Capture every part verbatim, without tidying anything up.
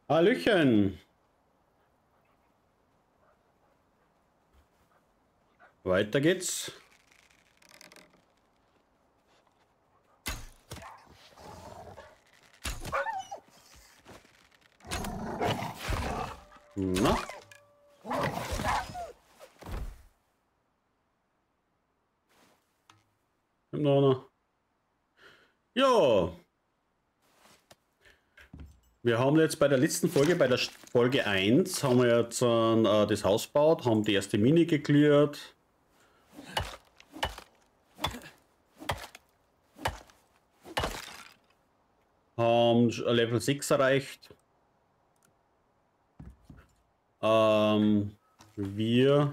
Hallöchen. Weiter geht's. Na? Noch einer. Ja. Wir haben jetzt bei der letzten Folge, bei der Folge eins, haben wir jetzt äh, das Haus gebaut, haben die erste Mine geklärt. Haben Level sechs erreicht. Ähm, wir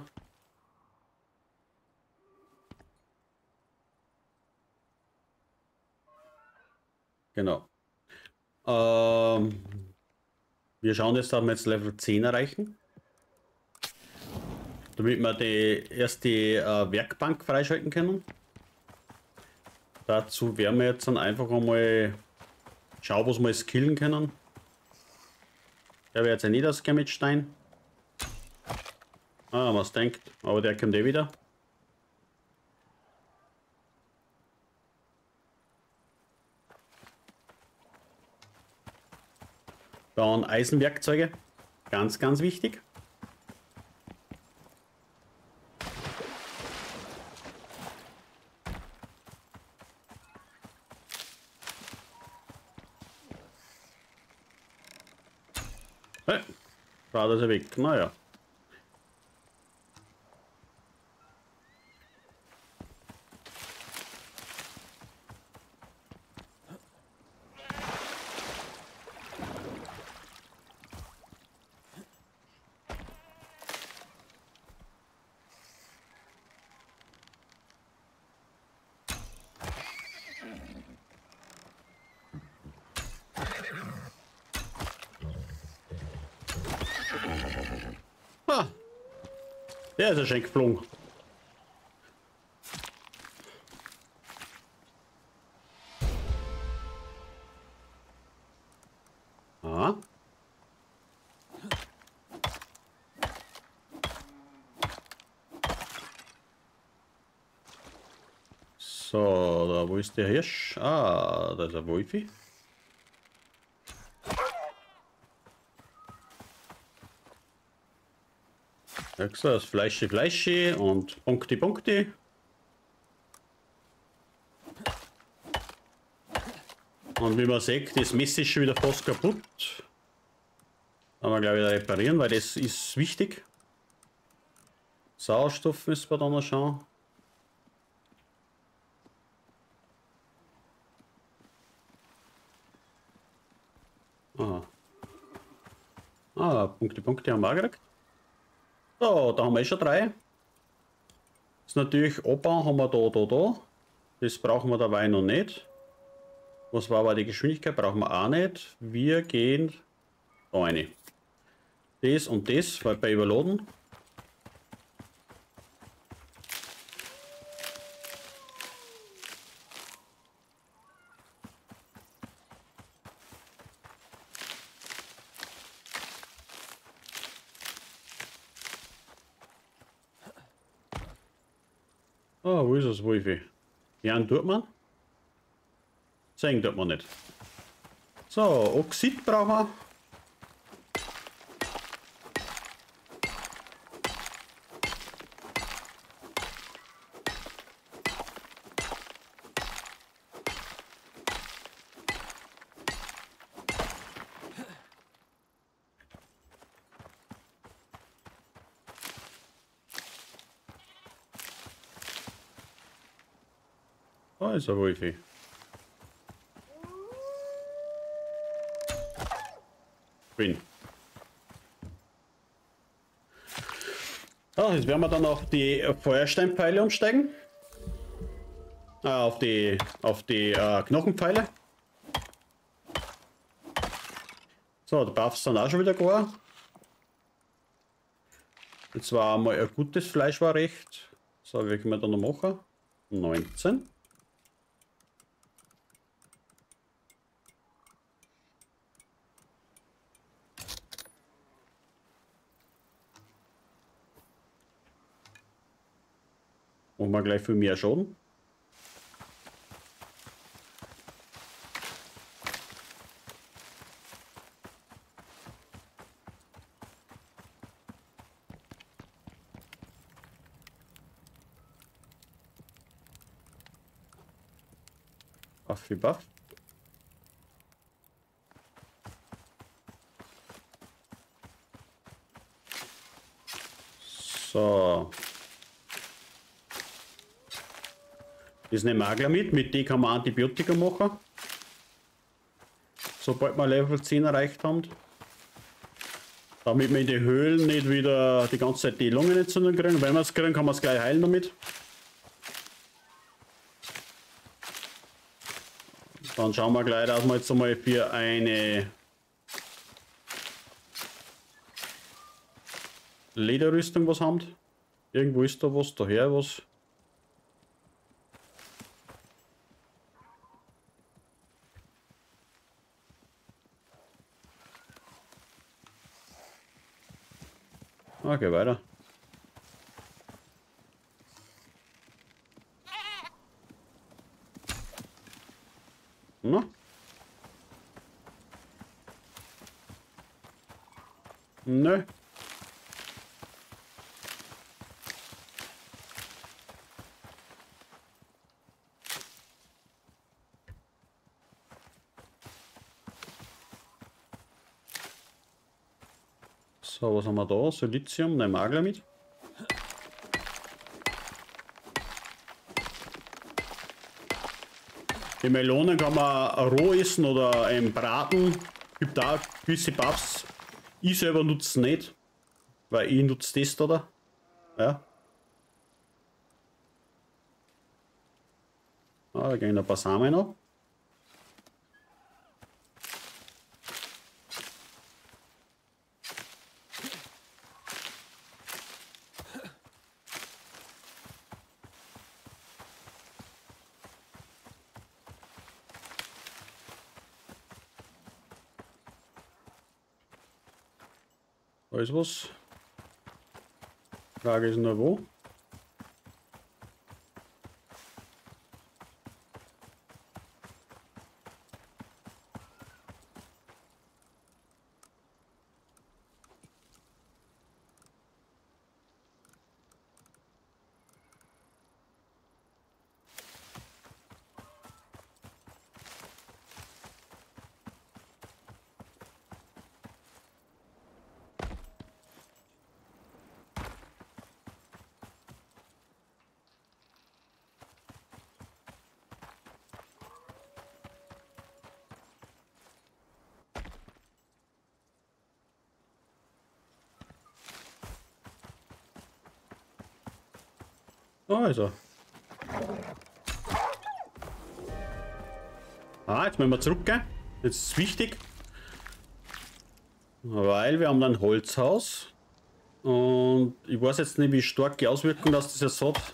genau. Ähm, wir schauen jetzt, dass wir jetzt Level zehn erreichen. Damit wir die erste äh, Werkbank freischalten können. Dazu werden wir jetzt dann einfach einmal schauen, was wir skillen können. Der wäre jetzt ein Niederscan mit Stein. Ah, was denkt, aber der kommt eh wieder. Dann Eisenwerkzeuge, ganz, ganz wichtig. Hey, da ist er weg, naja. Ah, der ist ja schon geflogen. Ah. So, da wo ist der Hirsch? Ah, da ist ein Wolfi. Ja, so, das Fleischi, Fleischi und Punkti, Punkti. Und wie man sieht, das Messer ist schon wieder fast kaputt. Kann man gleich wieder reparieren, weil das ist wichtig. Sauerstoff müssen wir dann noch schauen. Ah, ah Punkte, Punkte haben wir auch gekriegt. So, da haben wir eh schon drei. Das ist natürlich Opa haben wir da, da, da. Das brauchen wir dabei noch nicht. Was war aber die Geschwindigkeit? Brauchen wir auch nicht. Wir gehen da rein. Das und das, weil bei Überladen. Ah, wo ist das Wolfi? Ja, tut man. Zeigen tut man nicht. So, Oxid brauchen wir. Da ist ein Wolfi. Bin. Ah, jetzt werden wir dann auf die Feuersteinpfeile umsteigen. Ah, auf die, auf die äh, Knochenpfeile. So, die Buffs sind auch schon wieder gar. Jetzt war mal ein gutes Fleisch war recht. So, wie können wir da noch machen? neunzehn. Machen wir gleich viel mehr Schaden. Buff wie Buff. So. Das nehmen wir auch gleich mit. Mit die kann man Antibiotika machen. Sobald wir Level zehn erreicht haben. Damit wir in die Höhlen nicht wieder die ganze Zeit die Lungenentzündung kriegen. Wenn wir es kriegen, kann man es gleich heilen damit. Dann schauen wir gleich, dass wir jetzt einmal für eine Lederrüstung was haben. Irgendwo ist da was, daher was. Okay, weiter. Na? Nö. So, was haben wir da? Silizium, nehmen wir auch gleich mit. Die Melonen kann man roh essen oder ähm, braten. Gibt da gewisse Buffs. Ich selber nutze es nicht, weil ich nutze das, oder? Ja. Ah, da gehen ein paar Samen noch. Da ist was. Frage ist nur wo. Da ist er. Ah, jetzt müssen wir zurückgehen. Jetzt ist es wichtig. Weil wir haben ein Holzhaus. Und ich weiß jetzt nicht, wie stark die Auswirkung das das jetzt hat.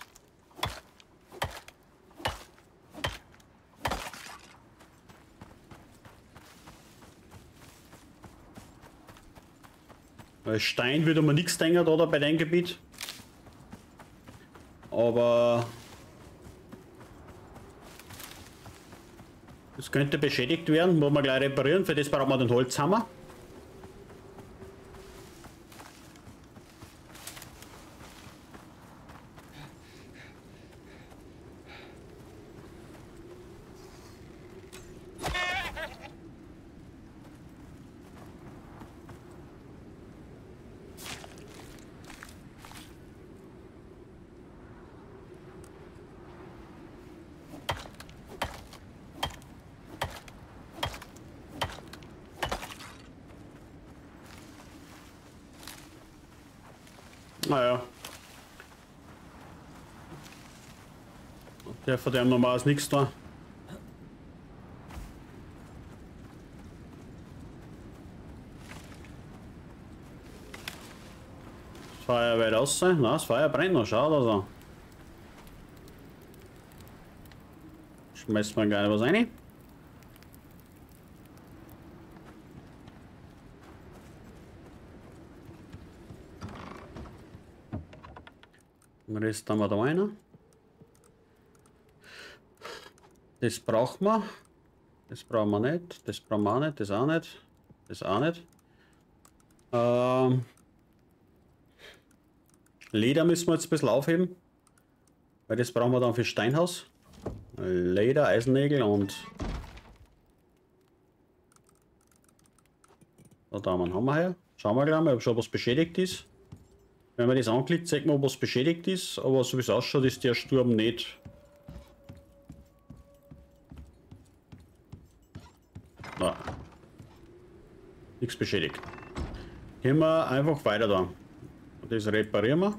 Weil Stein würde man nichts denken da bei dem Gebiet. Aber es könnte beschädigt werden, muss man gleich reparieren. Für das braucht man den Holzhammer. Naja. Der von dem normal ist nichts da. Das Feuer weit raus sein? Nein, das Feuer brennt noch, schau da so. Schmeißt man gleich was rein. Den Rest haben wir da rein. Das brauchen wir. Das brauchen wir nicht. Das brauchen wir auch nicht. Das auch nicht. Das auch nicht. Ähm, Leder müssen wir jetzt ein bisschen aufheben. Weil das brauchen wir dann für Steinhaus. Leder, Eisennägel und... Da haben wir einen Hammer her. Schauen wir gleich mal, ob schon was beschädigt ist. Wenn man das anklickt, sieht man, ob was beschädigt ist. Aber so wie es ausschaut, ist der Sturm nicht... Nein. Nichts beschädigt. Gehen wir einfach weiter da. Das reparieren wir.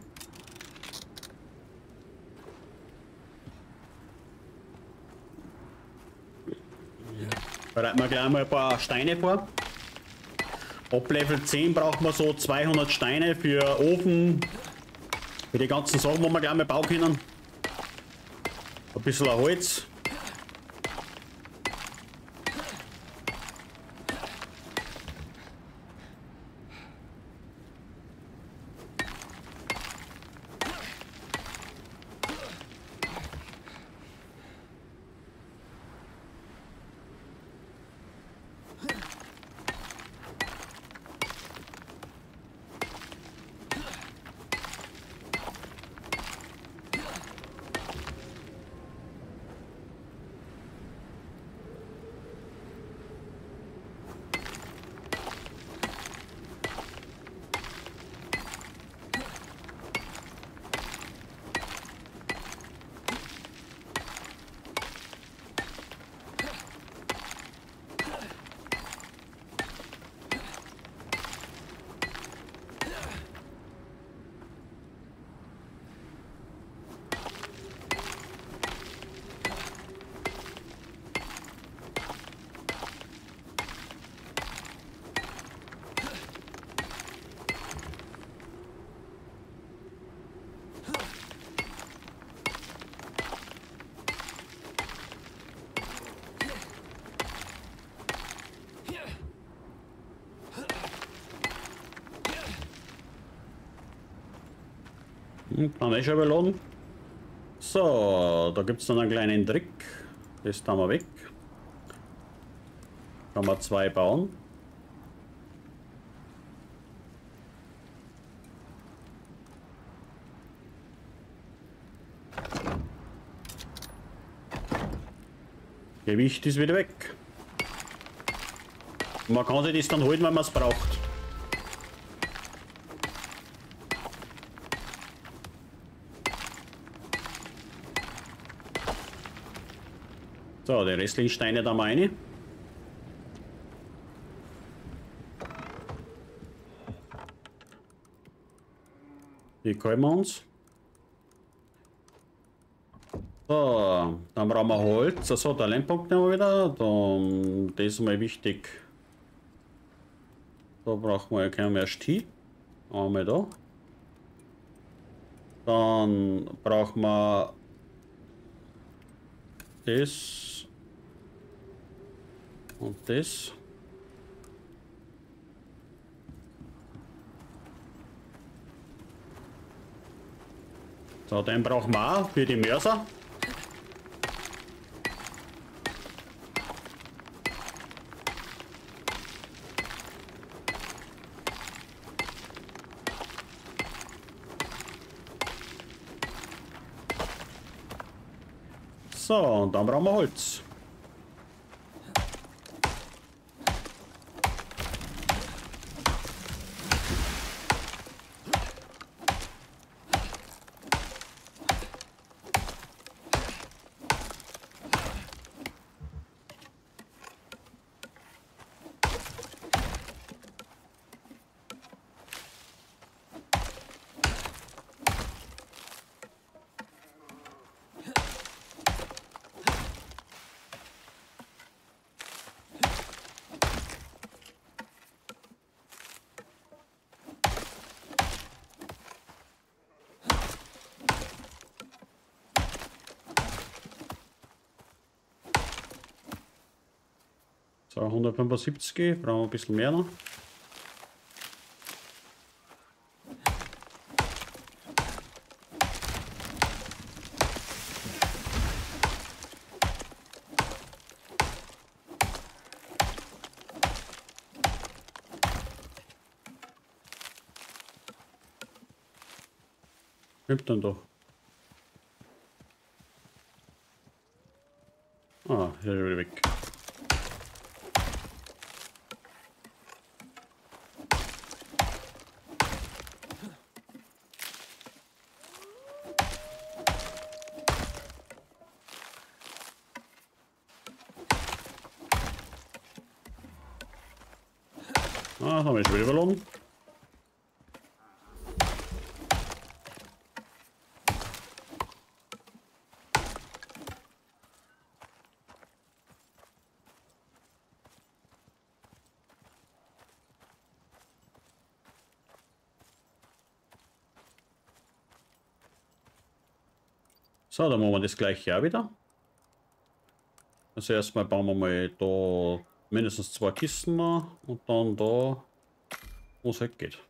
Bereiten wir gleich mal ein paar Steine vor. Ab Level zehn braucht man so zweihundert Steine für Ofen. Für die ganzen Sachen, wo wir gleich mal bauen können. Ein bisschen Holz. Dann ist schon beladen. So, da gibt es dann einen kleinen Trick. Das tun wir weg. Kann man zwei bauen. Gewicht ist wieder weg. Man kann sich das dann holen, wenn man es braucht. So, die restlichen Steine da mal rein. Die kalten wir uns. So, dann brauchen wir Holz. Also, der Lernpunkt nehmen wir wieder. Dann, das ist mal wichtig. Da brauchen wir keinen mehr Stiel. Einmal da. Dann brauchen wir das. Und das. So, den brauchen wir auch für die Mörser. So, und dann brauchen wir Holz. So, hundertfünfundsiebzig, brauchen wir ein bisschen mehr noch. Gibt dann doch. Ah, hier ist er wieder weg. Ah, das haben wir schon wieder verloren. So, dann machen wir das gleiche auch wieder. Also erstmal bauen wir mal da mindestens zwei Kisten noch und dann da, wo es halt geht.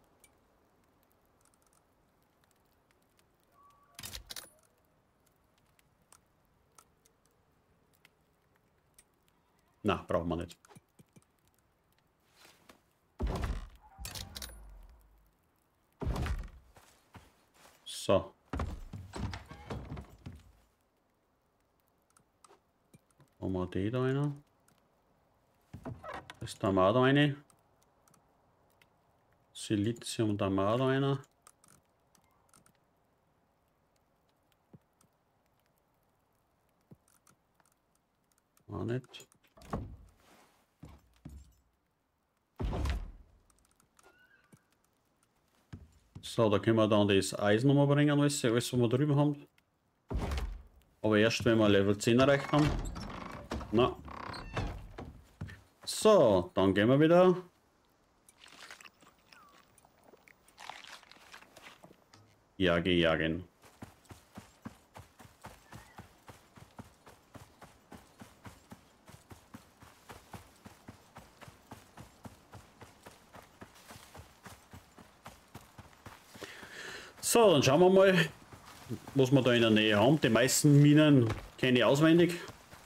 Na, brauchen wir nicht. So. Haben wir die da rein. Das da mal da rein. Silizium da mal da rein. Auch nicht. So, da können wir dann das Eisen nochmal bringen, alles, alles was wir drüben haben. Aber erst wenn wir Level zehn erreicht haben. Na. So, dann gehen wir wieder. Jage, jagen. So, dann schauen wir mal, was wir da in der Nähe haben. Die meisten Minen kenne ich auswendig.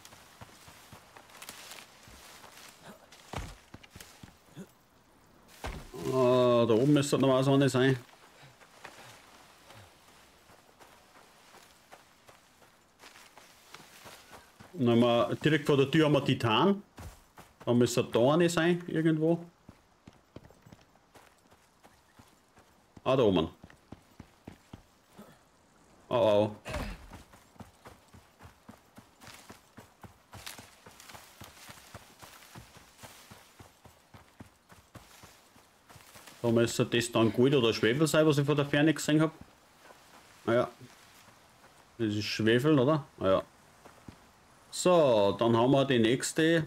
Uh, da oben müsste noch was anderes sein. Dann haben wir, direkt vor der Tür haben wir Titan. Da müsste da eine sein, irgendwo. Ah, da oben. Oh, oh. Da müsste das dann Gold oder Schwefel sein, was ich von der Ferne gesehen habe. Naja. Das ist Schwefel, oder? Naja. So, dann haben wir die nächste.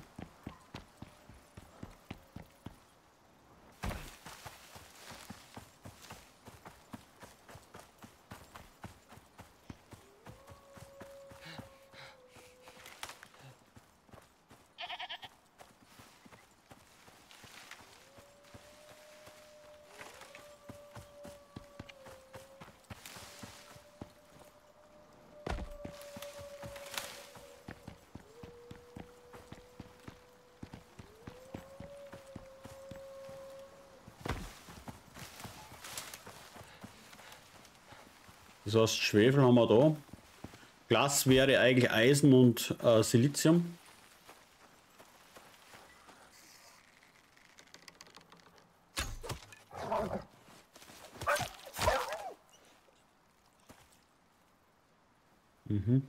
Das heißt, Schwefel haben wir da. Glas wäre eigentlich Eisen und äh, Silizium. Mhm.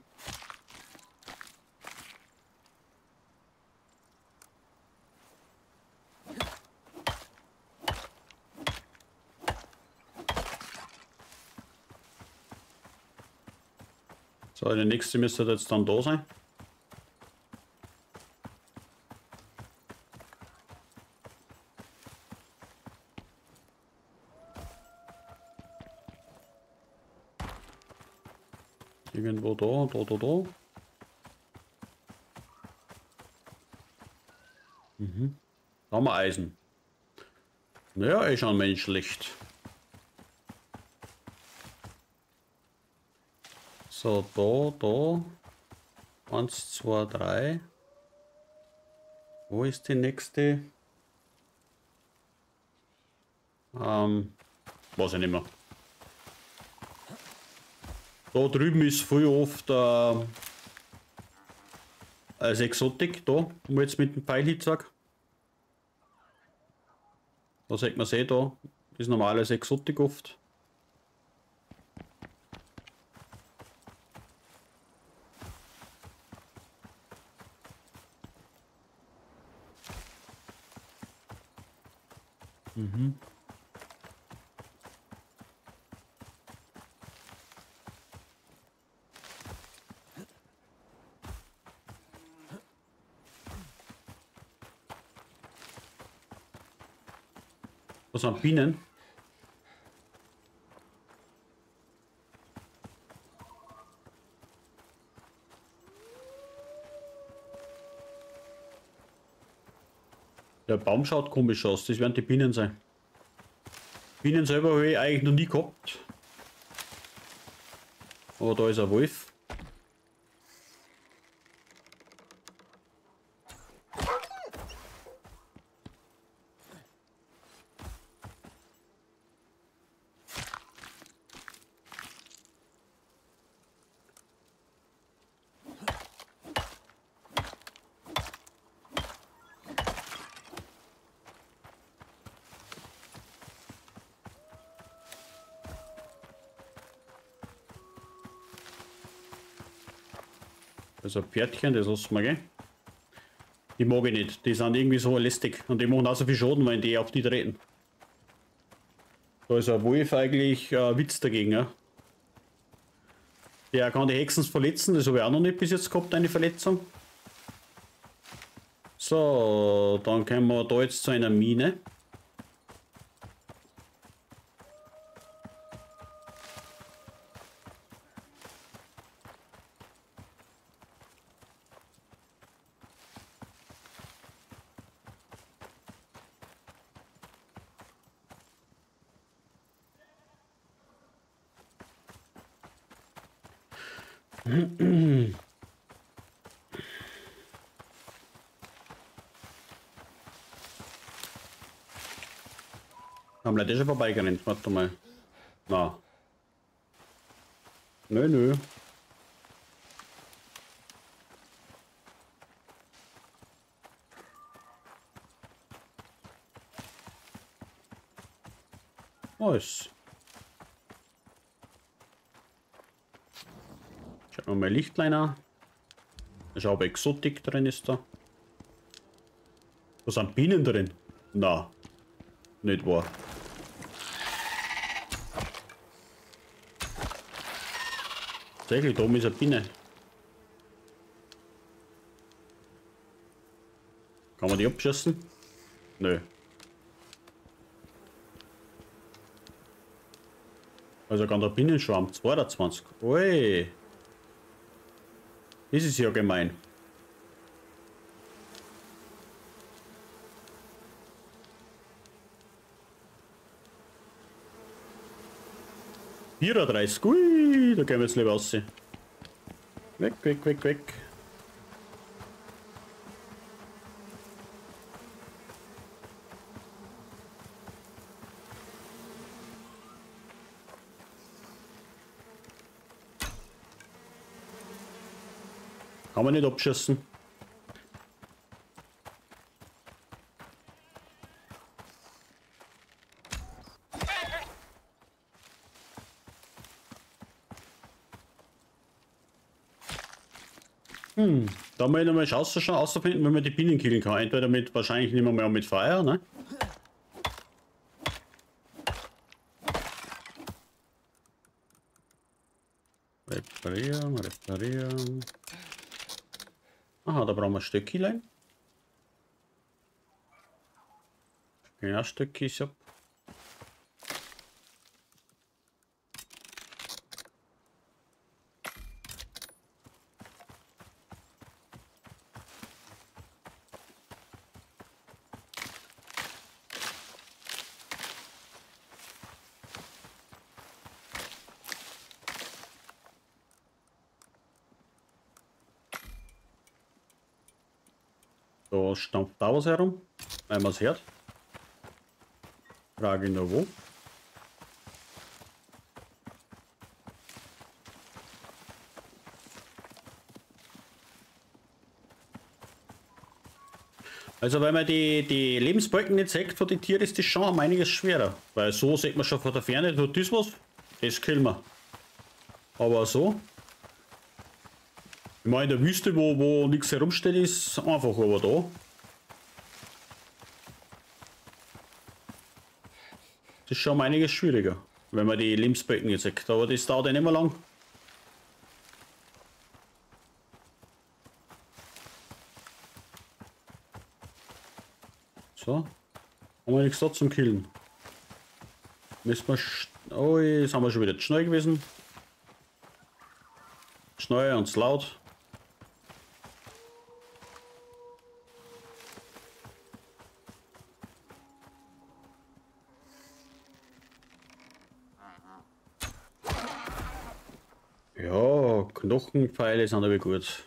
So, der nächste müsste jetzt dann da sein. Irgendwo da, da, da, da. Mhm. Da haben wir Eisen. Naja, ist schon menschlich. So, da, da. Eins, zwei, drei. Wo ist die nächste? Ähm, weiß ich nicht mehr. Da drüben ist viel oft äh, als Exotik, da, wo ich jetzt mit dem Pfeil hinzeige. Da sieht man eh da, ist normales Exotik oft. Mhm. Das sind Bienen. Der Baum schaut komisch aus, das werden die Bienen sein. Bienen selber habe ich eigentlich noch nie gehabt. Aber da ist ein Wolf. Also Pferdchen, das lassen wir gehen. Die mag ich nicht, die sind irgendwie so lästig und die machen auch so viel Schaden, wenn die auf die treten. Da ist ein Wolf eigentlich ein Witz dagegen. Ja? Der kann die Hexen verletzen, das habe ich auch noch nicht bis jetzt gehabt, eine Verletzung. So, dann kommen wir da jetzt zu einer Mine. Haben wir das schon vorbeigerannt? Warte mal. Na. Nö, nö. Was? Schauen wir mal Lichtlein an. Schau, ob Exotik drin ist da. Da sind Bienen drin. Na. Nicht wahr. Tatsächlich, da oben ist eine Biene. Kann man die abschießen? Nö. Also kann der Bienenschwarm zweiundzwanzig. Ui. Das ist ja gemein. vierunddreißig. Ui, da gehen wir jetzt lieber raus. Weg, weg, weg, weg. Kann man nicht abschießen. Hm, da mal nochmal Chance schon auszufinden, wenn man die Bienen killen kann. Entweder mit, wahrscheinlich nicht mehr mit Feuer, ne? Reparieren, reparieren. Aha, da brauchen wir Stöckchen. Ja, Stöckchen ist ab. Da stampft da was herum, weil man es hört. Frage nur wo. Also wenn man die, die Lebensbalken nicht sieht von den Tieren, ist das schon um einiges schwerer. Weil so sieht man schon von der Ferne, tut das was, das killen wir. Aber so. Ich meine, in der Wüste, wo, wo nichts herumsteht, ist einfach, aber da. Das ist schon um einiges schwieriger, wenn man die Lebensbalken nicht sieht. Aber das dauert ja nicht mehr lang. So. Haben wir nichts da zum Killen. Müssen wir. Oh, jetzt haben wir schon wieder zu schnell gewesen. Schnell und laut. Ja, Knochenpfeile sind aber gut.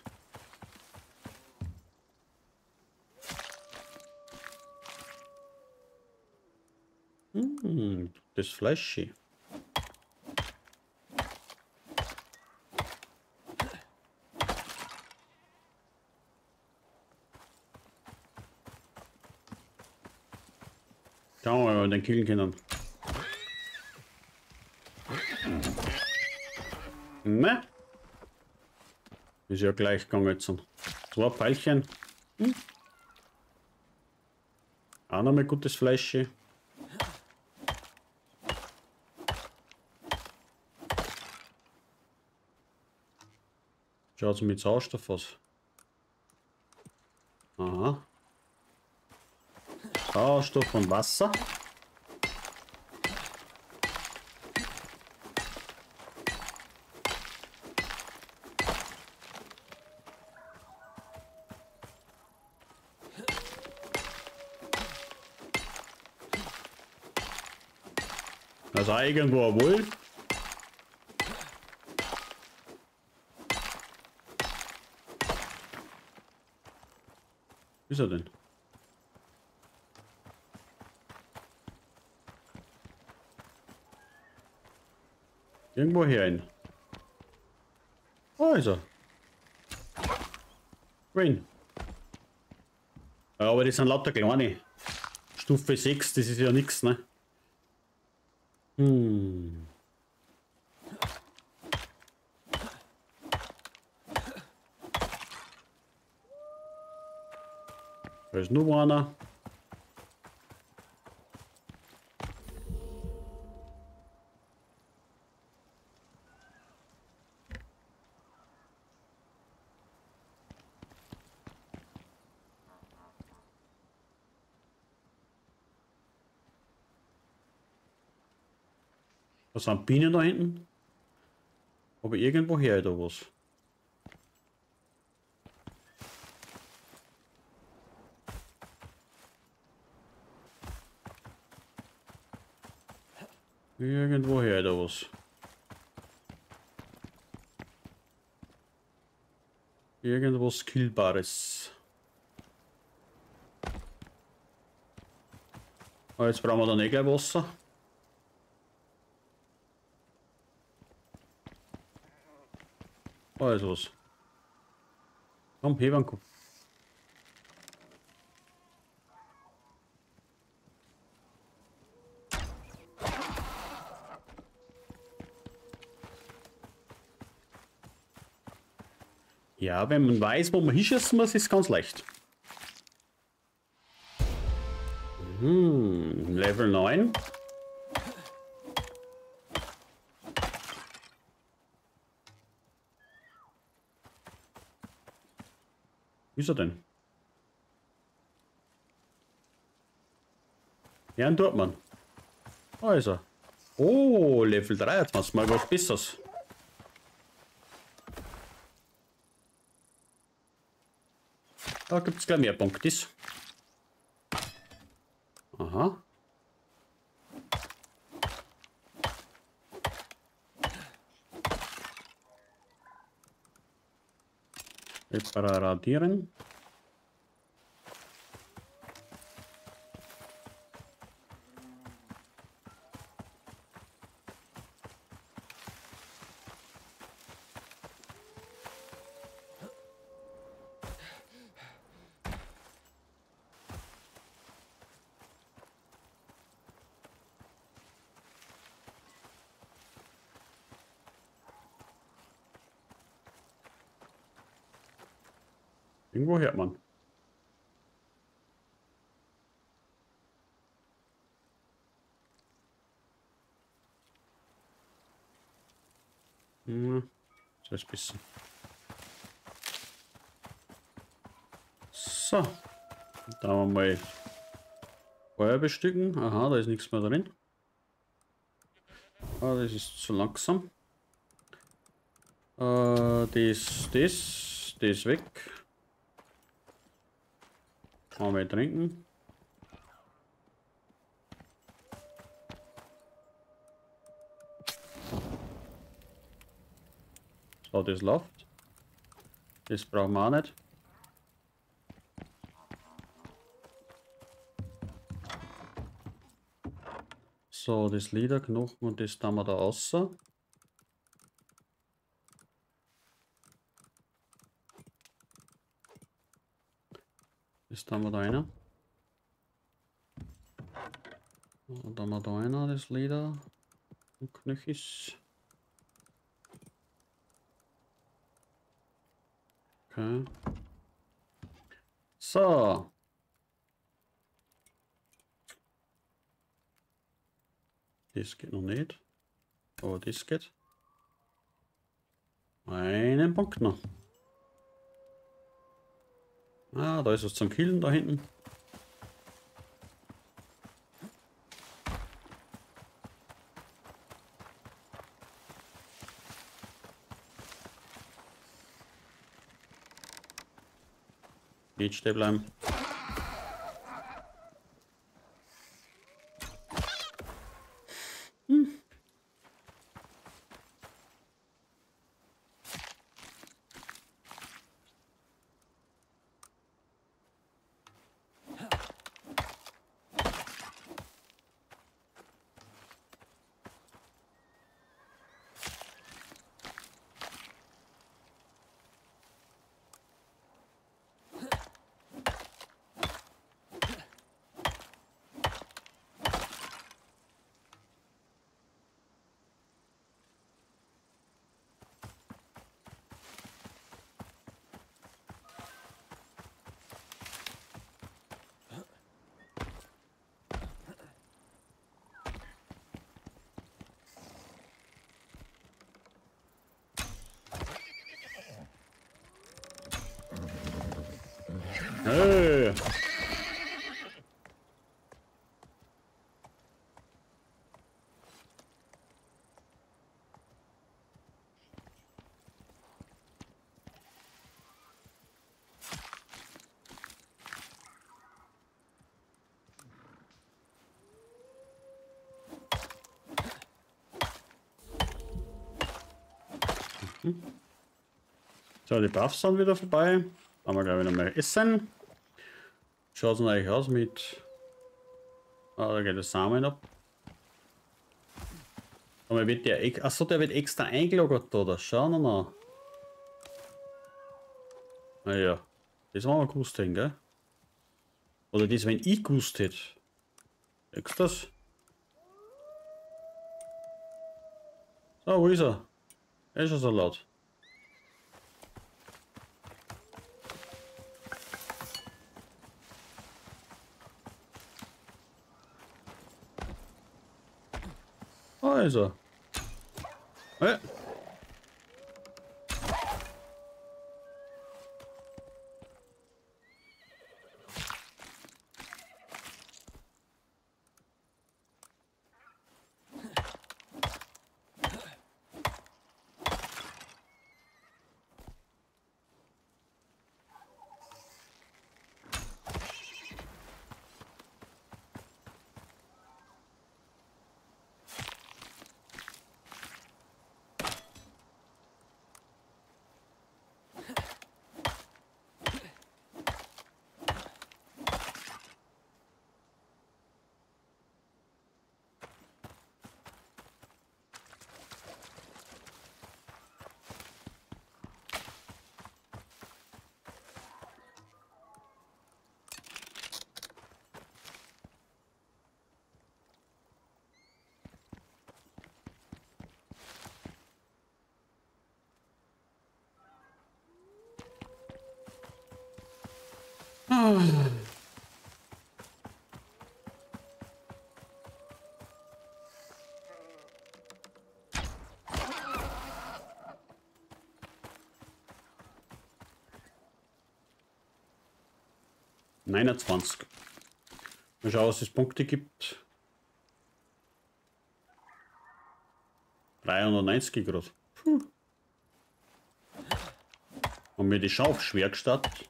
Hm, das Fleisch. Schauen wir mal, ob wir den killen können. Ne? Ist ja gleich gegangen jetzt. Zwei Pfeilchen. Hm. Auch noch mal gutes Fleisch. Schaut mit Sauerstoff aus. Aha. Sauerstoff und Wasser. Also irgendwo ein Wolf. Wie ist er denn? Irgendwo hier hin. Oh, ist er. Green. Ja, aber die sind lauter kleine. Stufe sechs, das ist ja nichts, ne? Hm. Da ist nur einer. Da sind Bienen da hinten. Aber irgendwo her da was. Irgendwo her da was. Irgendwas Killbares. Aber jetzt brauchen wir dann eh gleich Wasser. Oh, ist was. Komm, heben, komm. Ja, wenn man weiß, wo man hinschießen muss, ist es ganz leicht. Hm, Level neun. Wie ist er denn? Ja, ein Dortmann. Da ist er. Oh, Level dreiundzwanzig, mal was Besseres. Da gibt es gleich mehr Punktis. Aha. Reparatieren. Irgendwo hört man. Hm, so ist besser. So. Da haben wir mal Feuer bestücken. Aha, da ist nichts mehr drin. Ah, das ist zu langsam. Äh, das, das, das weg. Mal trinken. So, das läuft. Das brauchen wir auch nicht. So, das Lederknochen und das tun wir da raus. Das tun wir da rein. Und dann haben wir da einer, das Leder und Knöchis. Okay. So. Das geht noch nicht. Aber das geht. Einen Punkt noch. Ah, da ist was zum Killen da hinten. Nicht stehen bleiben. Hm. Hey. So, die Buffs sind wieder vorbei. Haben wir glaube ich noch mal Essen. Schaut es denn eigentlich aus mit... Ah, da geht der Samen ab. Aber wird der... Achso, der wird extra eingelogert oder? Schauen wir mal. Naja, das haben wir gewusst hätten, gell? Oder das, wenn ich gewusst hätte. Siehst du das? So, wo ist er? Er ist schon so laut. Da ist er. Hey. Ah. neunundzwanzig. Mal schauen, was es Punkte gibt. dreihundertneunzig gerade. Haben wir die Schauf schwer gestartet.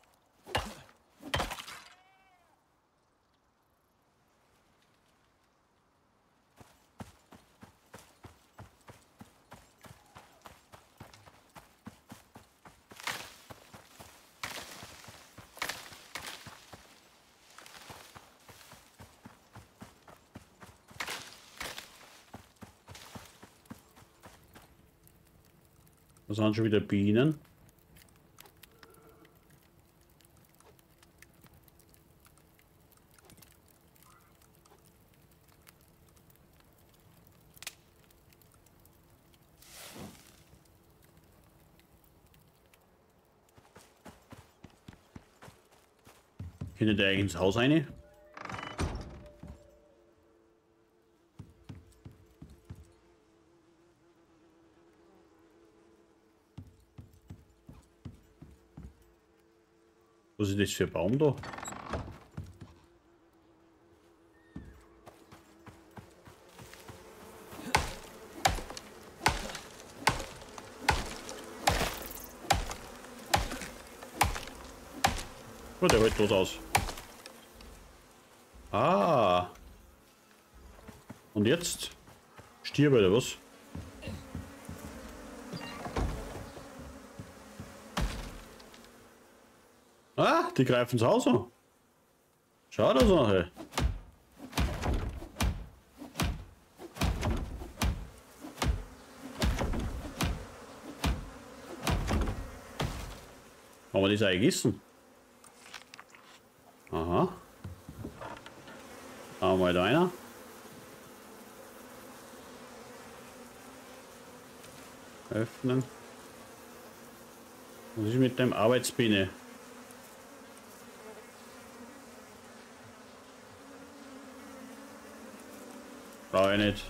Da sind schon wieder Bienen. Können die eigentlich ins Haus rein? Was ist das für ein Baum da? Oh, der hält los aus. Ah. Und jetzt? Stirb oder was? Ah, die greifen ins Haus an. Schau das an, hey. Haben wir das auch gegessen? Aha. Haben wir da einer? Öffnen. Was ist mit dem Arbeitsbiene? Brauche ich nicht.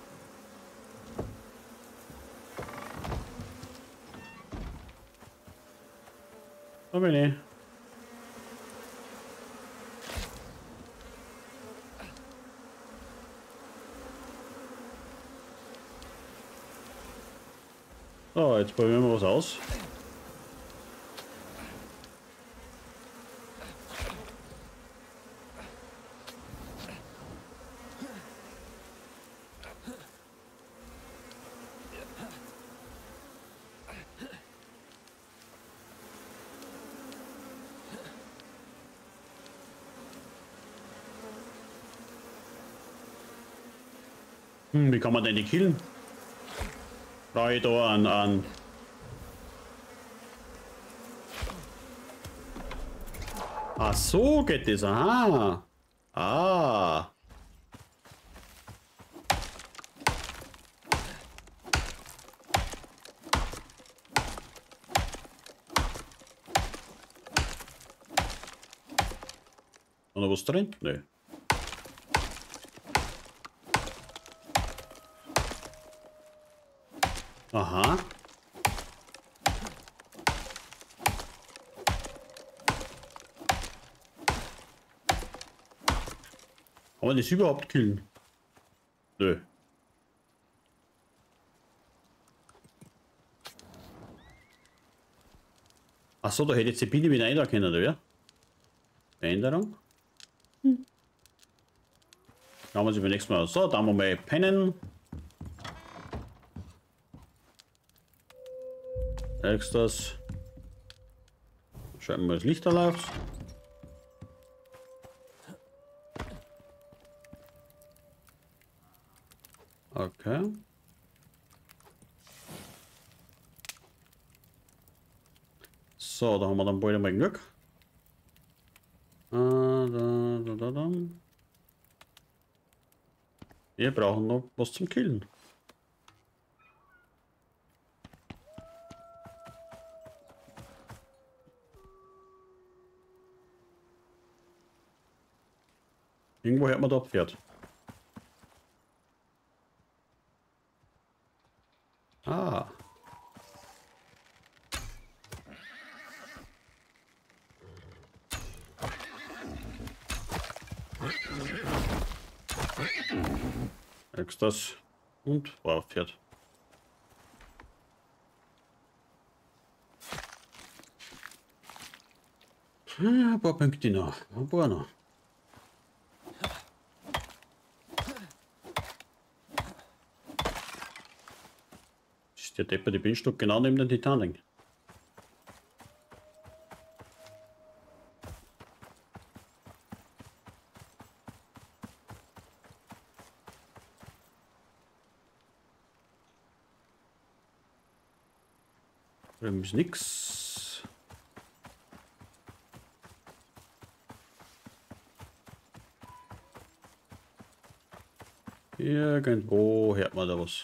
Da bin ich. So, jetzt probieren wir was aus. Hm, wie kann man denn die killen? Brauche ich da an, an. Ach so geht das. Aha. Ah. Und noch was drin? Nee. Aha. Kann man das überhaupt killen? Nö. Achso, da hätte jetzt die Biene wieder einladen können, oder? Veränderung. Hm. Schauen wir uns beim nächsten Mal aus. So, da haben wir mal pennen. Nächstes. Schalten wir das Licht läuft. Okay. So, da haben wir dann bald einmal Glück. Ah, da, da, da, da. Wir brauchen noch was zum Killen. Irgendwo hört man da Pferd. Ah. Extras und Pferd. Ein paar Punkte noch. Ein paar noch. Das ist der Depper, die Bindstock genau neben den Titanic. Drüben ist nix. Irgendwo hört man da was.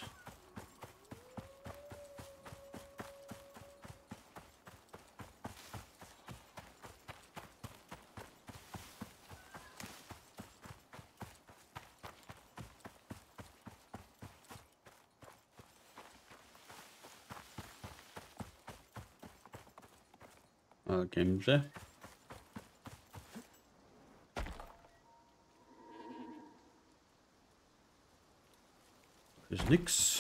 Ah, Gemse. Ist nix.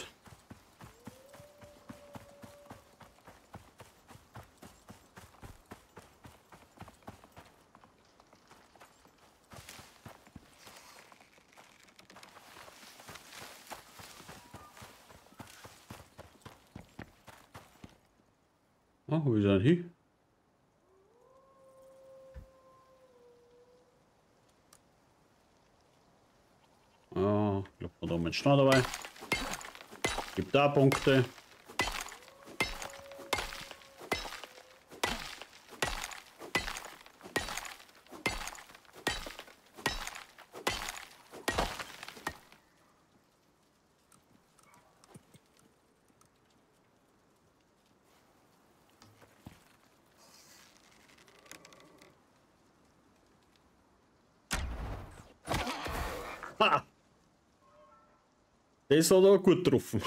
Ah, wo ist er denn hin? Ah, ich glaube, wir da mit Schnau dabei. Gibt da Punkte. Ha! Das hat er gut getroffen.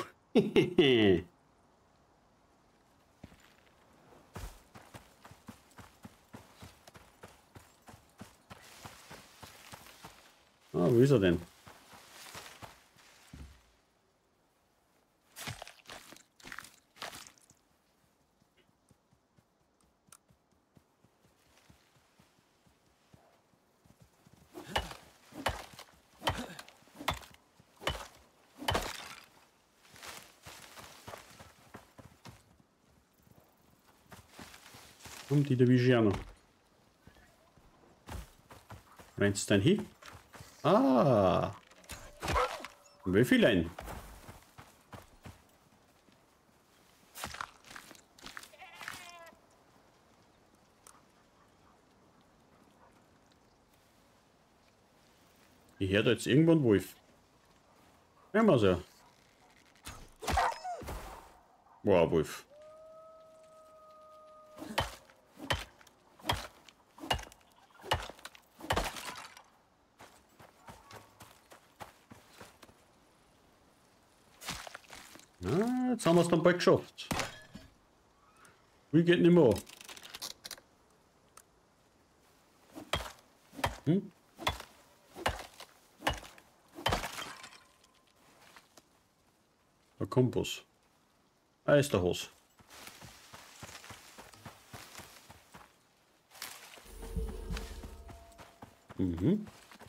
Ah, wo ist er denn? Und die der Vigiano. Rennst du denn hin? Ah! Wölfilein. Ich höre da jetzt irgendwo einen Wolf. Ja, mal so. Wow, Wolf. Na, jetzt haben wir es dann bald geschafft. Wie geht nicht mehr? Hm? Der Kompass. Ah, ist der Haus. Mhm.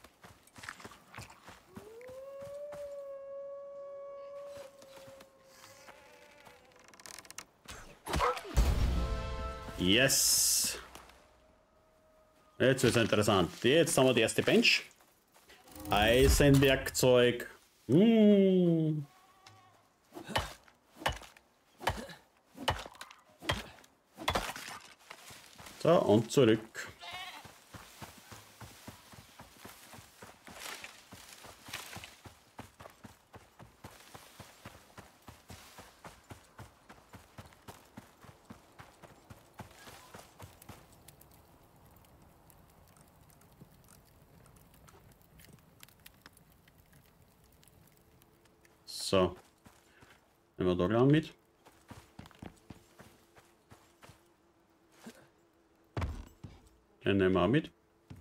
Yes. Jetzt wird es interessant. Jetzt haben wir die erste Bench. Eisenwerkzeug. Hm. So, und zurück. So. Nehmen wir da gleich mit. Den nehmen wir auch mit.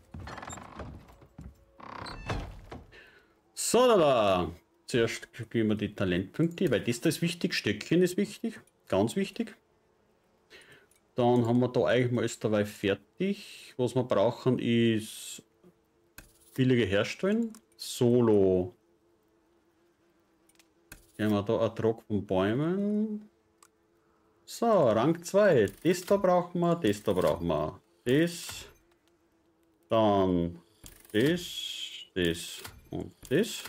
So, da, da. Zuerst kriegen wir die Talentpunkte, weil das da ist wichtig. Stöckchen ist wichtig. Ganz wichtig. Dann haben wir da eigentlich mal alles dabei fertig. Was wir brauchen ist billige Herstellen. Solo. Gehen wir da Ertrag von Bäumen. So, Rang zwei. Das da brauchen wir, das da brauchen wir. Das. Dann das, das und das.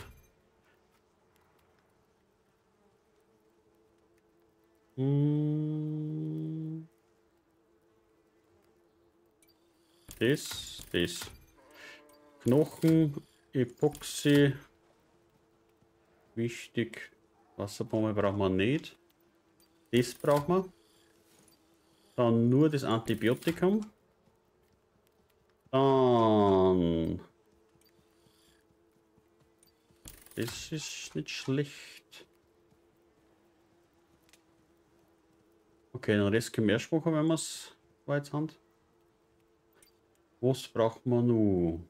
Hm. Das, das. Knochen, Epoxy. Wichtig. Wasserbombe brauchen wir nicht. Das brauchen wir. Dann nur das Antibiotikum. Dann. Das ist nicht schlecht. Okay, den Rest können wir erst machen, wenn wir es weit haben. Was braucht man noch?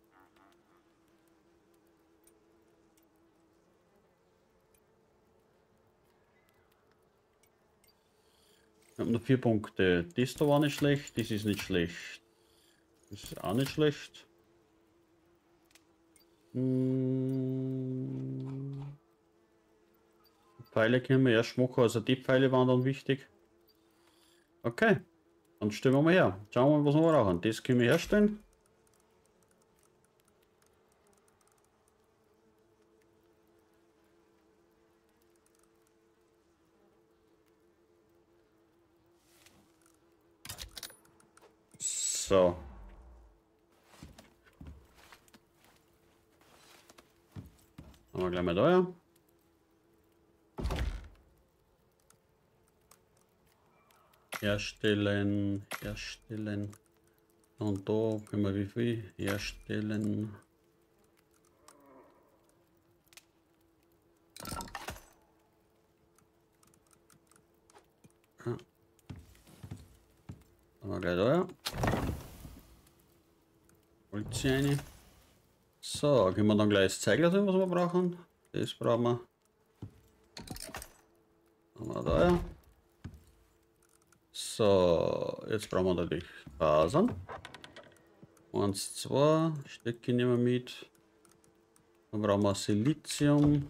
Ich habe noch vier Punkte. Das da war nicht schlecht, das ist nicht schlecht. Das ist auch nicht schlecht. Hm. Pfeile können wir erst machen, also die Pfeile waren dann wichtig. Okay, dann stellen wir mal her. Schauen wir mal, was wir brauchen. Das können wir herstellen. So. Haben wir gleich mal da, ja. Herstellen, herstellen. Und da können wir wie viel herstellen. Ja. Haben wir gleich da, ja. Holz rein. So, können wir dann gleich das Zeigler tun, was wir brauchen. Das brauchen wir. Haben wir da, ja. So, jetzt brauchen wir natürlich Fasern. Eins, zwei, Stöcke nehmen wir mit. Dann brauchen wir Silizium,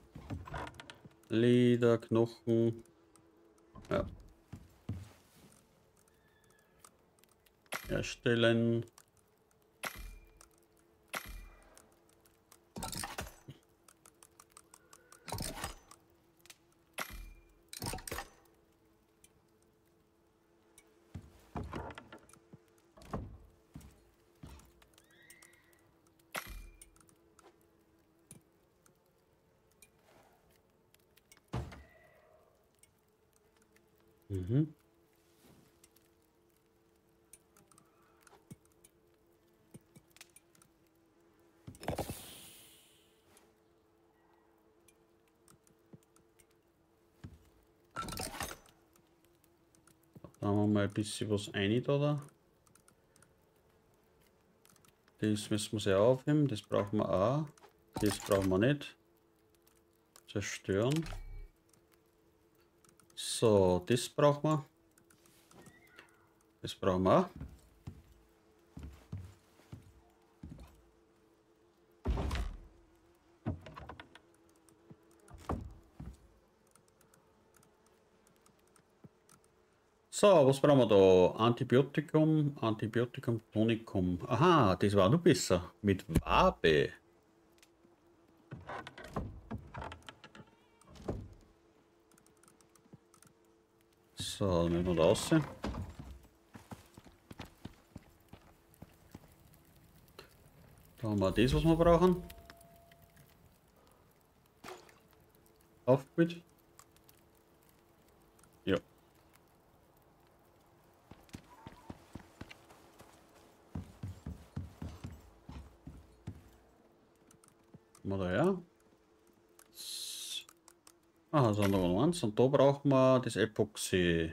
Leder, Knochen. Ja. Herstellen. Mhm. Da haben wir mal ein bisschen was rein da. Das müssen wir sehr aufheben, das brauchen wir auch. Das brauchen wir nicht. Zerstören. So, das brauchen wir. Das brauchen wir auch. So, was brauchen wir da? Antibiotikum, Antibiotikum, Tonikum. Aha, das war noch besser. Mit Wabe. So, dann müssen wir da raus. Da haben wir das, was wir brauchen. Aufgespielt. Ja. Mal da her. Ah, das andere eins. Und da brauchen wir das Epoxy.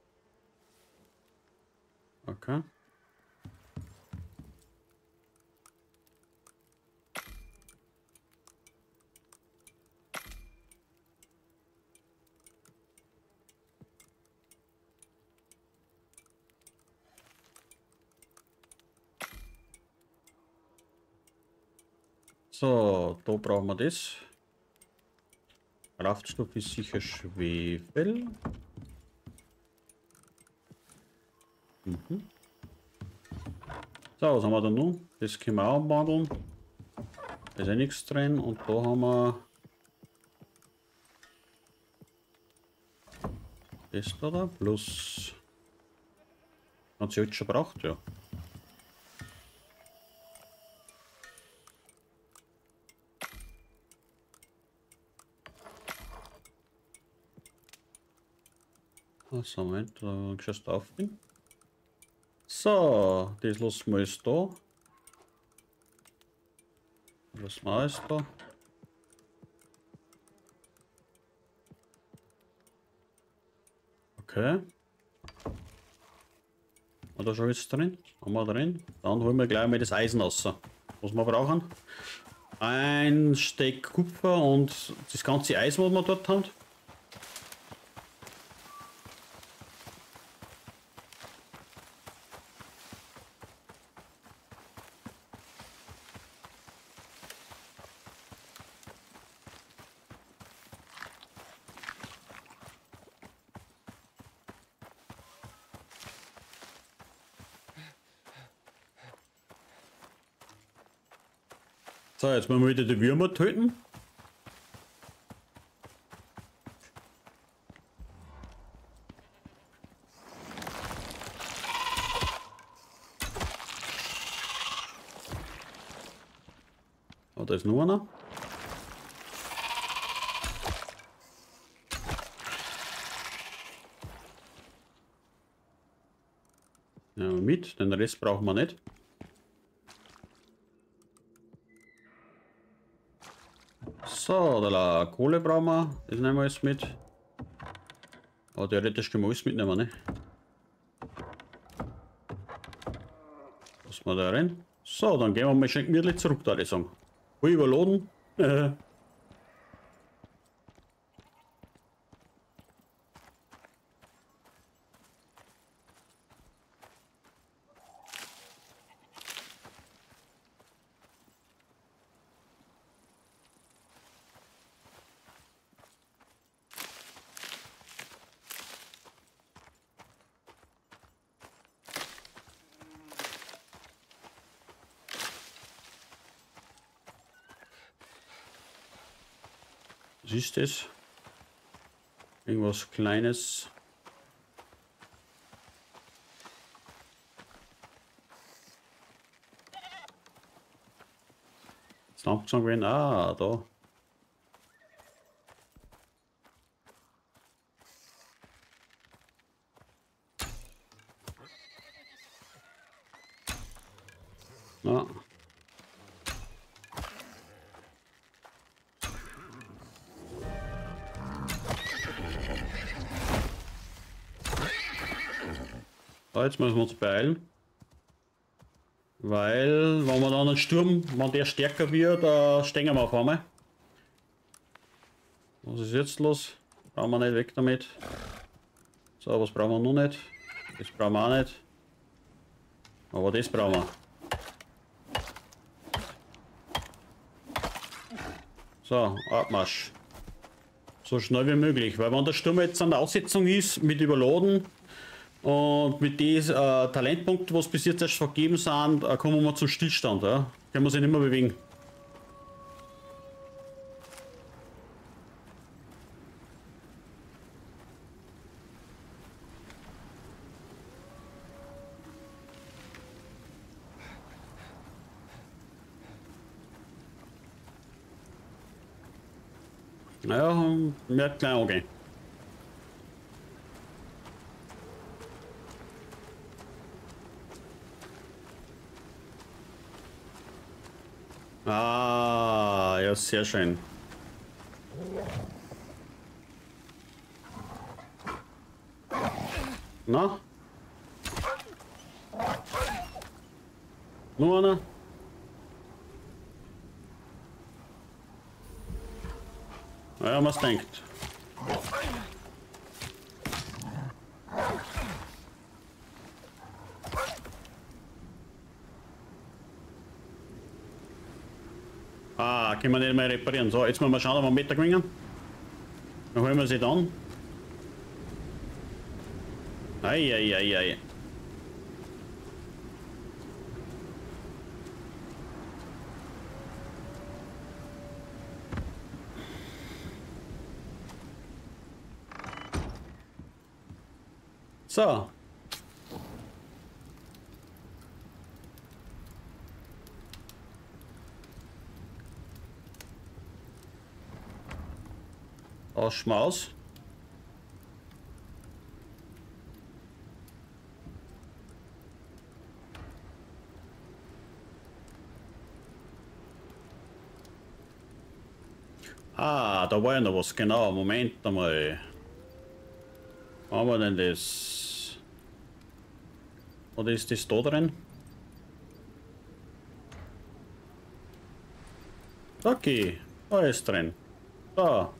Okay. So, da brauchen wir das. Kraftstoff ist sicher Schwefel. Mhm. So, was haben wir da nun? Das können wir auch umwandeln. Da ist ja nichts drin. Und da haben wir das da, da plus. Hat sie jetzt schon braucht, ja. Also, Moment, da kannst du aufgehen. So, das lassen wir jetzt da. Das war es da. Okay. Hat da schon was drin? Haben wir drin? Dann holen wir gleich mal das Eisen raus. Was wir brauchen. Ein Stück Kupfer und das ganze Eis, was wir dort haben. So, jetzt müssen wir wieder die Würmer töten. Oh, da ist noch einer. Ja, mit, den Rest brauchen wir nicht. So, da Kohle brauchen wir. Das nehmen wir jetzt mit. Aber theoretisch können wir alles mitnehmen, ne? Lassen wir da rein. So, dann gehen wir mal schön gemütlich zurück, da ich sagen. Voll überladen. Was ist das? Irgendwas Kleines. Ist langsam gewesen. Ah, da. Ja. So, jetzt müssen wir uns beeilen. Weil, wenn wir dann einen Sturm, wenn der stärker wird, äh, stehen wir auf einmal. Was ist jetzt los? Brauchen wir nicht, weg damit. So, was brauchen wir noch nicht? Das brauchen wir auch nicht. Aber das brauchen wir. So, Abmarsch. So schnell wie möglich, weil wenn der Sturm jetzt an der Aussetzung ist, mit Überladen und mit den äh, Talentpunkten, was bis jetzt erst vergeben sind, äh, kommen wir zum Stillstand. Ja? Können wir sich nicht mehr bewegen. Naja, mehr klein angehen. Ah, ja, sehr schön. Na? Nur einer? Ja, was denkt. Ah, können wir nicht mehr reparieren. So, jetzt müssen wir schauen, ob wir Meter gewinnen. Dann holen wir sie dann. Eieiei. Ei, ei, ei. So. Aus Schmaus. Ah, da war ja noch was, genau. Moment einmal. Wo haben wir denn das? Oder ist das da drin? Okay, da ist drin. Da.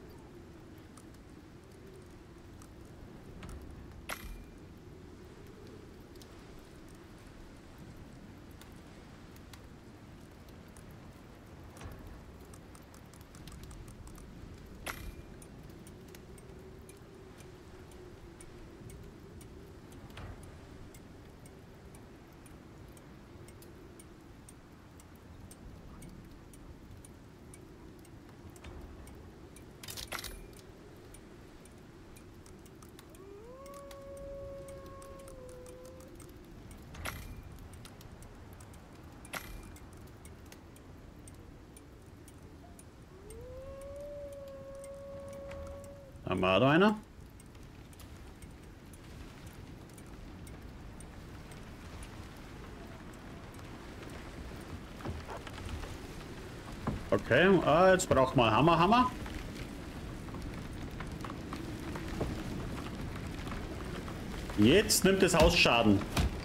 Haben wir da einer? Okay, ah, jetzt braucht man Hammer, Hammer. Jetzt nimmt das Haus Schaden.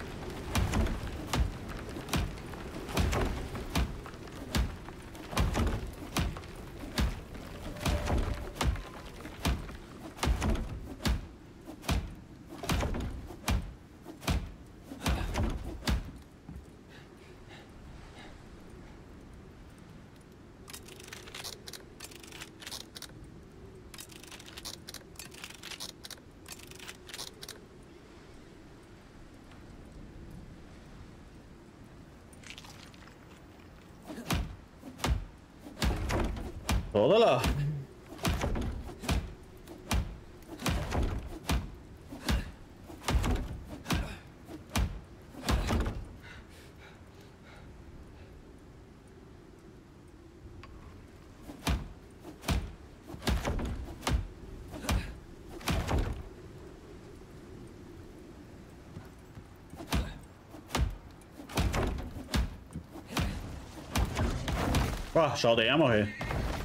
Oder? Boah, schau dir mal her.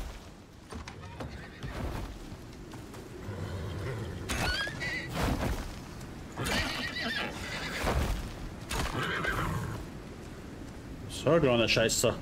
So, kleiner Scheißer.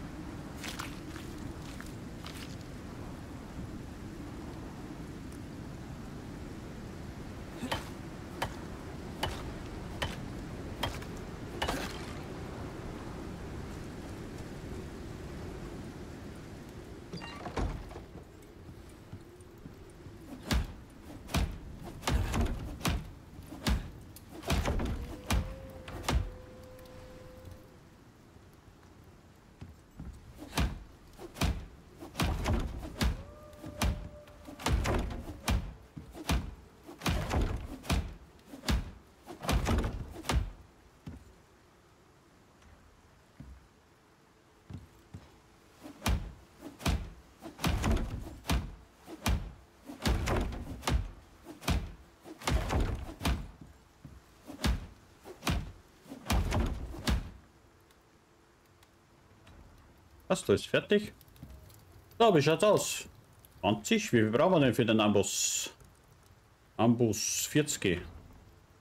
Was, da ist fertig? So, wie schaut's aus? zwanzig? Wie viel brauchen wir denn für den Ambus? Ambus vierzig.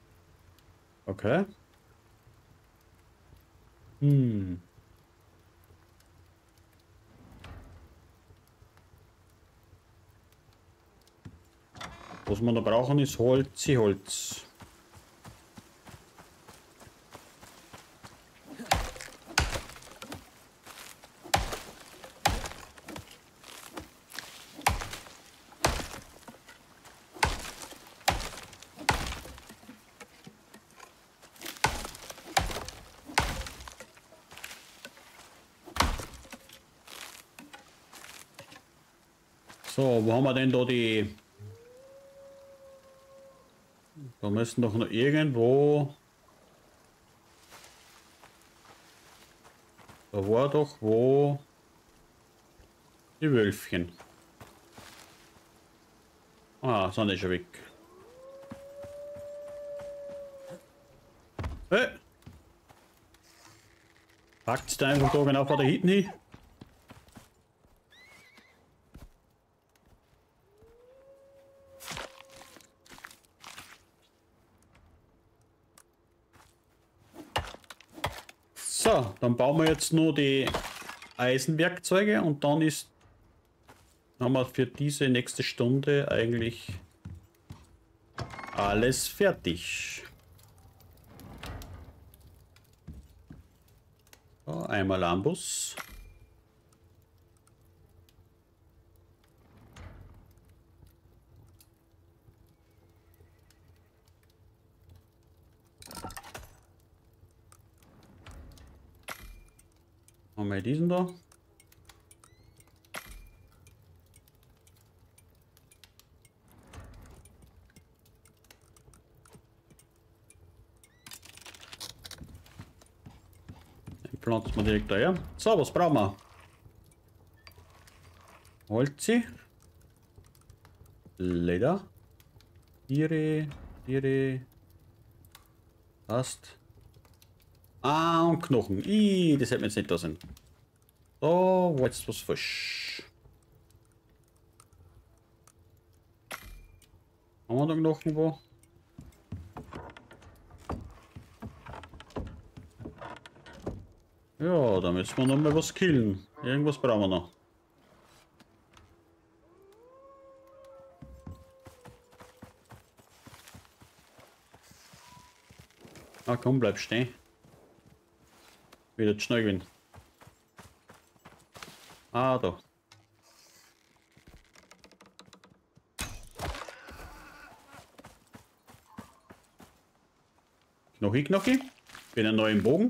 Okay. Hm. Was wir da brauchen, ist Holz, Holz. So, wo haben wir denn da die... Da müssen doch noch irgendwo... Da war doch wo... Die Wölfchen. Ah, sind die schon weg. Hey! Packt's da einfach da genau vor der hinten hin? So, dann bauen wir jetzt nur die Eisenwerkzeuge und dann ist haben wir für diese nächste Stunde eigentlich alles fertig. So, einmal Ambus. Haben wir diesen da. Den pflanzen wir direkt daher. So, was brauchen wir? Holzi. Leder. Tiere. Tiere. Passt. Ah, und Knochen. Ih, das hätte mir jetzt nicht da sein. So, wo jetzt was frisch. Haben wir da Knochen wo? Ja, da müssen wir noch mal was killen. Irgendwas brauchen wir noch. Ah komm, bleib stehen. Wieder zu schnell gewesen. Ah, da. Knochi, Knochi. Bin einen neuen Bogen.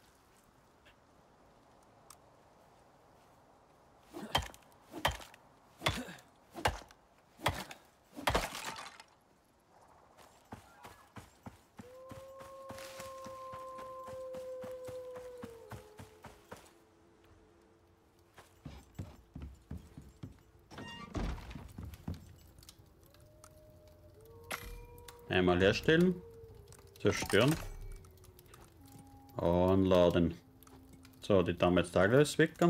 Einmal herstellen, zerstören und laden. So, die damals Tagler ist weg.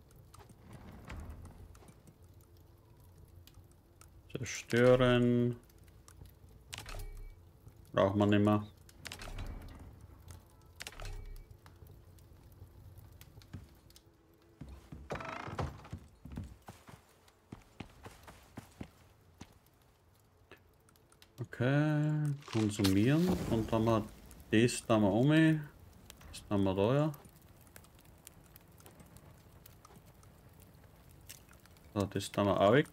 Zerstören. Braucht man nicht mehr. Okay, konsumieren und dann haben wir das da mal um, das haben wir da ja. So, das da mal auch weg.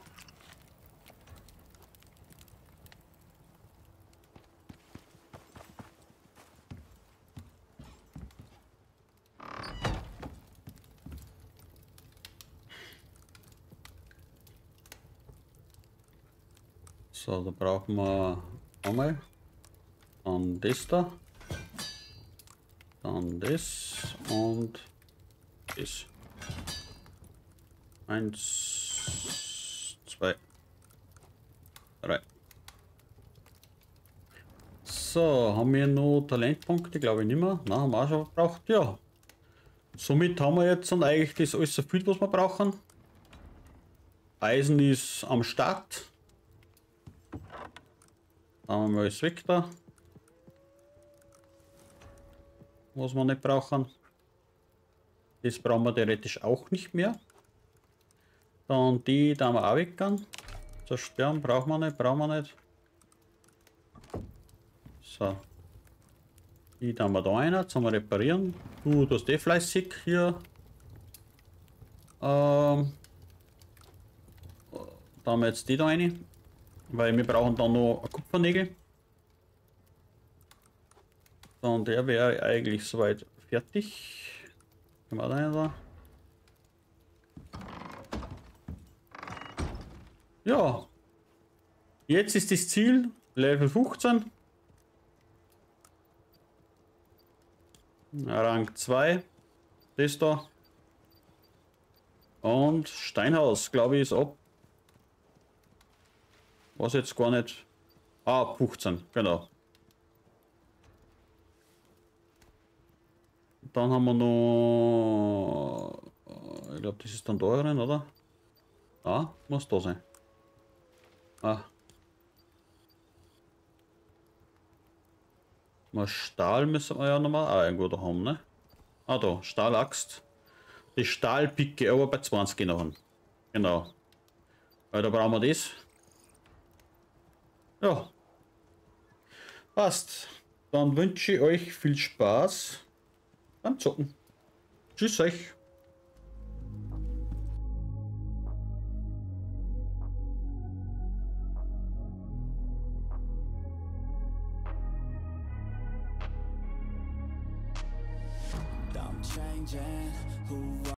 So, da brauchen wir einmal dann das da, dann das und das. Eins, zwei, drei. So, haben wir noch Talentpunkte? Glaube ich nicht mehr. Nein, haben wir auch schon gebraucht. Ja. Somit haben wir jetzt dann eigentlich das alles erfüllt, was wir brauchen. Eisen ist am Start. Haben wir alles weg da. was wir nicht brauchen. Das brauchen wir theoretisch auch nicht mehr. Dann die da wir auch weggehen. Zerstören brauchen wir nicht, brauchen wir nicht. So. Die da wir da rein, jetzt haben wir reparieren. Du, du hast eh fleißig hier. Ähm, da haben wir jetzt die da rein. Weil wir brauchen dann noch Kupfernägel. Dann der wäre eigentlich soweit fertig. Können wir da rein da? Ja. Jetzt ist das Ziel Level fünfzehn. Rang zwei. Das da. Und Steinhaus, glaube ich, ist ab. Was jetzt gar nicht. Ah, fünfzehn, genau. Dann haben wir noch. Ich glaube, das ist dann da rein, oder? Ah, muss da sein. Ah. Mal Stahl müssen wir ja nochmal auch irgendwo da haben, ne? Ah, da, Stahlaxt. Die Stahlpicke, aber bei zwanzig noch. Genau. Weil da brauchen wir das. Ja. Passt. Dann wünsche ich euch viel Spaß beim Zocken. Tschüss euch. I'm changing who